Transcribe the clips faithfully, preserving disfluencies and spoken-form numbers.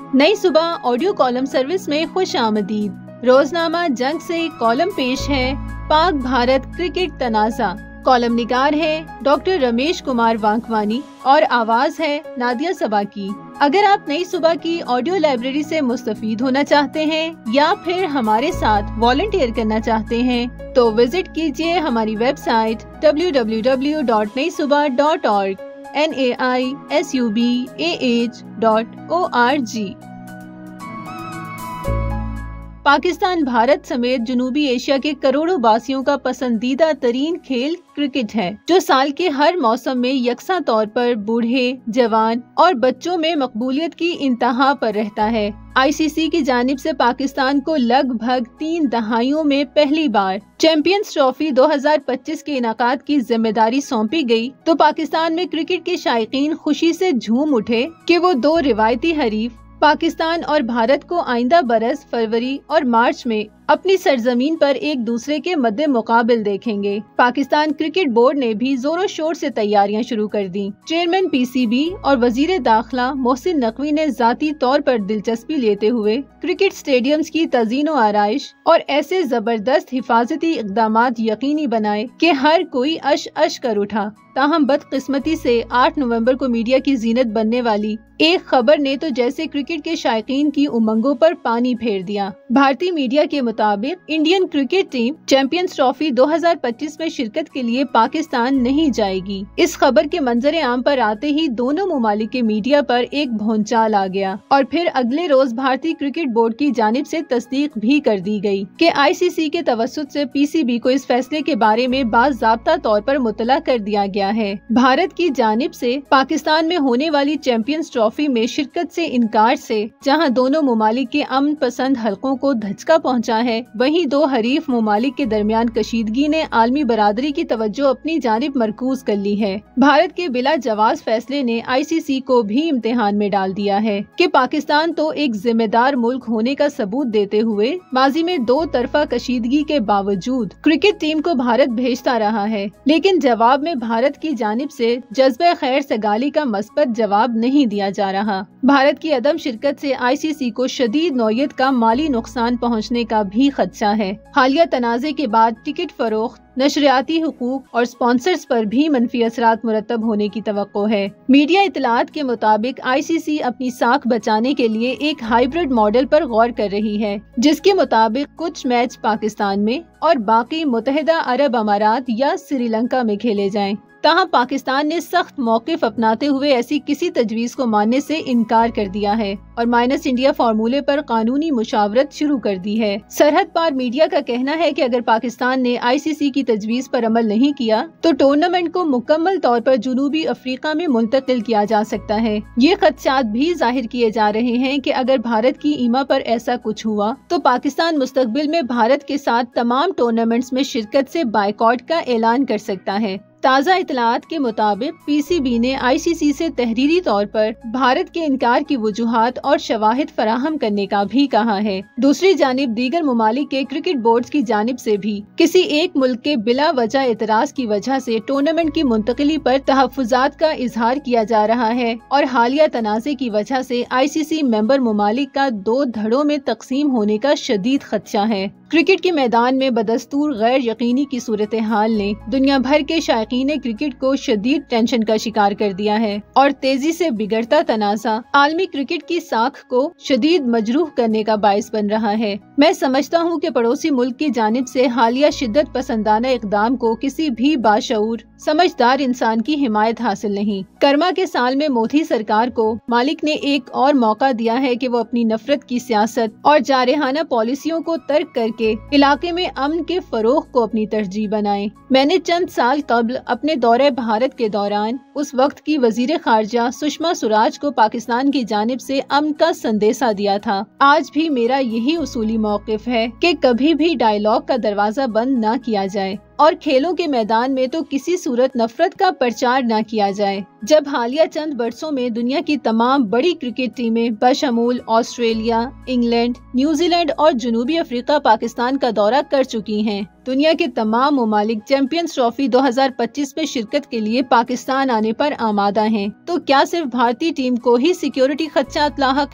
नई सुबह audio column service में खुश आमदीद। रोजनामा जंग से कॉलम पेश है पाक भारत क्रिकेट तनाज़ा। कॉलम निगार है डॉक्टर रमेश कुमार वांकवानी और आवाज है नादिया सबा की। अगर आप नई सुबह की ऑडियो लाइब्रेरी से मुस्तफीद होना चाहते हैं या फिर हमारे साथ वॉलंटियर करना चाहते हैं तो विजिट कीजिए हमारी website W W W dot Nai Subah dot org N A I S U B A H dot O R G. Pakistan Bharat समेत जनूबी एशिया के करोड़ों वासियों का पसंदीदा तरीन खेल क्रिकेट है, जो साल के हर मौसम में यकसा तौर पर बूढ़े, जवान और बच्चों में मकबूलियत की इंतहा पर रहता है। आई सी सी की जानिब से पाकिस्तान को लगभग तीन दहाइयों में पहली बार चैंपियंस ट्रॉफी दो हज़ार पच्चीस के इनाकाद की जिम्मेदारी सौंपी गई, तो पाकिस्तान में क्रिकेट के शायकीन खुशी से झूम उठे कि वो दो रिवायती हरीफ पाकिस्तान और भारत को आइंदा बरस फरवरी और मार्च में अपनी सरजमीन पर एक दूसरे के मद्दे मुकाबिल देखेंगे। पाकिस्तान क्रिकेट बोर्ड ने भी जोरों शोर से तैयारियां शुरू कर दी। चेयरमैन पी सी बी और वजीर दाखिला मोहसिन नकवी ने जाती तौर पर दिलचस्पी लेते हुए क्रिकेट स्टेडियम्स की तज़ीनो आराइश और ऐसे जबरदस्त हिफाजती इक़दामात यकीनी बनाए कि हर कोई अश अश कर उठा। ताहम बदकिस्मती से आठ नवंबर को मीडिया की जीनत बनने वाली एक खबर ने तो जैसे क्रिकेट के शायकीन की उमंगों पर पानी फेर दिया। भारतीय मीडिया के मुताबिक Indian cricket team champions trophy दो हज़ार पच्चीस में शिरकत के लिए पाकिस्तान नहीं जाएगी। इस खबर के मंजरे आम पर आते ही दोनों मुमालिक के मीडिया पर एक भौंचाल आ गया और फिर अगले रोज भारतीय क्रिकेट बोर्ड की जानिब से तस्दीक भी कर दी गई कि आई सी सी के तवस्सुत से पी सी बी को इस फैसले के बारे में बाज़ाब्ता तौर पर मुतला कर दिया गया है। भारत की जानिब से पाकिस्तान में होने वाली चैंपियंस ट्रॉफी में शिरकत से इनकार से जहां दोनों मुमालिक के अमन पसंद हलकों को धचका पहुंचा है, वहीं दो हरीफ मुमालिक के दरमियान कशीदगी ने आलमी बरादरी की तवज्जो अपनी जानिब मरकूज कर ली है। भारत के बिला जवाज फैसले ने आई सी सी को भी इम्तिहान में डाल दिया है कि पाकिस्तान तो एक जिम्मेदार मुल्क होने का सबूत देते हुए माजी में दो तरफा कशीदगी के बावजूद क्रिकेट टीम को भारत भेजता रहा है, लेकिन जवाब में भारत की जानिब से जज्बे खैर सगाली का मस्बत जवाब नहीं दिया जा रहा। भारत की अदम शिरकत से आई सी सी को शदीद नौयत का माली नुकसान पहुंचने का भी खदशा है। हालिया तनाज़े के बाद टिकट फरोख्त, नशरियाती हुकूक और स्पॉन्सर्स पर भी मनफी असरात मुरतब होने की तवक्को है। मीडिया इतलात के मुताबिक आई सी सी अपनी साख बचाने के लिए एक हाइब्रिड मॉडल पर गौर कर रही है, जिसके मुताबिक कुछ मैच पाकिस्तान में और बाकी मुत्तहिदा अरब अमारात या श्रीलंका में खेले जाएं। ताहम पाकिस्तान ने सख्त मौक़िफ़ अपनाते हुए ऐसी किसी तजवीज़ को मानने से इनकार कर दिया है और माइनस इंडिया फार्मूले पर कानूनी मुशावरत शुरू कर दी है। सरहद पार मीडिया का कहना है कि अगर पाकिस्तान ने आई सी सी की तजवीज़ पर अमल नहीं किया तो टूर्नामेंट को मुकम्मल तौर पर जनूबी अफ्रीका में मुंतकिल किया जा सकता है। ये खदशात भी जाहिर किए जा रहे हैं कि अगर भारत की ईमा पर ऐसा कुछ हुआ तो पाकिस्तान मुस्तकबिल में भारत के साथ तमाम टूर्नामेंट्स में शिरकत से बाइकॉट का ऐलान कर सकता है। ताज़ा इतलात के मुताबिक पी सी बी ने आई सी सी से तहरीरी तौर पर भारत के इनकार की वजूहात और शवाहिद फराहम करने का भी कहा है। दूसरी जानिब दीगर मुमालिक के क्रिकेट बोर्ड की जानिब से भी किसी एक मुल्क के बिला वजह एतराज की वजह से टूर्नामेंट की मुंतकिली पर तहफ़्फ़ुज़ात का इजहार किया जा रहा है और हालिया तनाज़े की वजह से आई सी सी मेंबर मुमालिक का दो धड़ों में तकसीम होने का शदीद खदशा है। क्रिकेट के मैदान में बदस्तूर गैर यकीनी की सूरत हाल ने दुनिया भर के शायकीन क्रिकेट को शदीद टेंशन का शिकार कर दिया है और तेजी से बिगड़ता तनाज़ा आलमी क्रिकेट की साख को शदीद मजरूह करने का बाइस बन रहा है। मैं समझता हूँ कि पड़ोसी मुल्क की जानिब से हालिया शिद्दत पसंदाना इकदाम को किसी भी बाशऊर समझदार इंसान की हिमायत हासिल नहीं। कर्मा के साल में मोदी सरकार को मालिक ने एक और मौका दिया है कि वो अपनी नफरत की सियासत और जारहाना पॉलिसियों को तर्क करके इलाके में अमन के फरोग को अपनी तरजीह बनाए। मैंने चंद साल कबल अपने दौरे भारत के दौरान उस वक्त की वजीर खारजा सुषमा स्वराज को पाकिस्तान की जानिब से अमन का संदेशा दिया था। आज भी मेरा यही उसूली मौक़िफ़ है कि कभी भी डायलॉग का दरवाजा बंद न किया जाए और खेलों के मैदान में तो किसी सूरत नफरत का प्रचार न किया जाए। जब हालिया चंद बरसों में दुनिया की तमाम बड़ी क्रिकेट टीमें बशमूल ऑस्ट्रेलिया, इंग्लैंड, न्यूजीलैंड और जनूबी अफ्रीका पाकिस्तान का दौरा कर चुकी हैं, दुनिया के तमाम मुमालिक चैंपियंस ट्रॉफी दो हज़ार पच्चीस में शिरकत के लिए पाकिस्तान आने पर आमादा हैं, तो क्या सिर्फ भारतीय टीम को ही सिक्योरिटी खदशात लाहक हैं?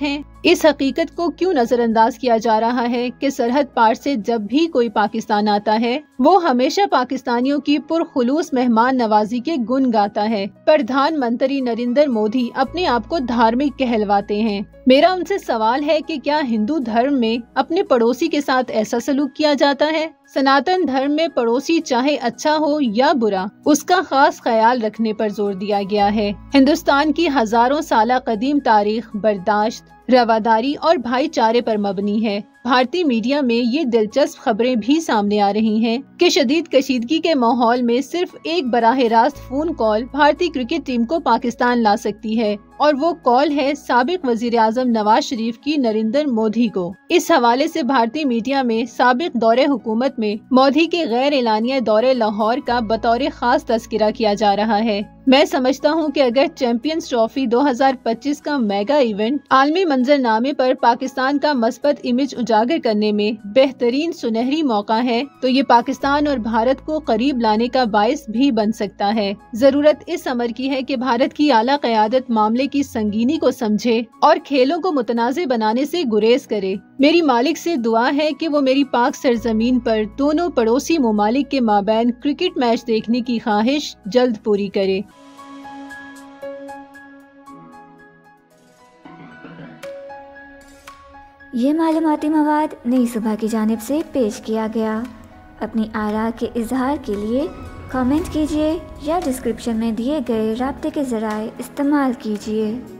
इस हकीकत को क्यों नजरअंदाज किया जा रहा है कि सरहद पार से जब भी कोई पाकिस्तान आता है वो हमेशा पाकिस्तानियों की पुरखुलूस मेहमान नवाजी के गुण गाता है। प्रधानमंत्री नरेंद्र मोदी अपने आप को धार्मिक कहलवाते हैं। मेरा उनसे सवाल है कि क्या हिंदू धर्म में अपने पड़ोसी के साथ ऐसा सलूक किया जाता है? सनातन धर्म में पड़ोसी चाहे अच्छा हो या बुरा, उसका खास ख्याल रखने पर जोर दिया गया है। हिंदुस्तान की हजारों साल कदीम तारीख बर्दाश्त, रवादारी और भाईचारे पर मबनी है। भारतीय मीडिया में ये दिलचस्प खबरें भी सामने आ रही हैं कि शदीद कशीदगी के माहौल में सिर्फ एक बराह रास्त फोन कॉल भारतीय क्रिकेट टीम को पाकिस्तान ला सकती है, और वो कॉल है साबिक वजीर आजम नवाज शरीफ की नरेंद्र मोदी को। इस हवाले से भारतीय मीडिया में साबिक दौरे हुकूमत में मोदी के गैर एलानिया दौरे लाहौर का बतौर खास तस्करा किया जा रहा है। मैं समझता हूं कि अगर चैंपियंस ट्रॉफी दो हज़ार पच्चीस का मेगा इवेंट आलमी मंजरनामे पर पाकिस्तान का मस्बत इमेज उजागर करने में बेहतरीन सुनहरी मौका है, तो ये पाकिस्तान और भारत को करीब लाने का बायस भी बन सकता है। जरूरत इस अमर की है कि भारत की आला क़यादत मामले की संगीनी को समझे और खेलों को मुतनाज़े बनाने से गुरेज करे। मेरी मालिक से दुआ है कि वो मेरी पाक सरजमीन पर दोनों पड़ोसी ममालिक के माबैन क्रिकेट मैच देखने की ख्वाहिश जल्द पूरी करे। ये मालूमाती मवाद नई सुबह की जानिब से पेश किया गया। अपनी आरा के इजहार के लिए कमेंट कीजिए या डिस्क्रिप्शन में दिए गए राब्ते के ज़राए इस्तेमाल कीजिए।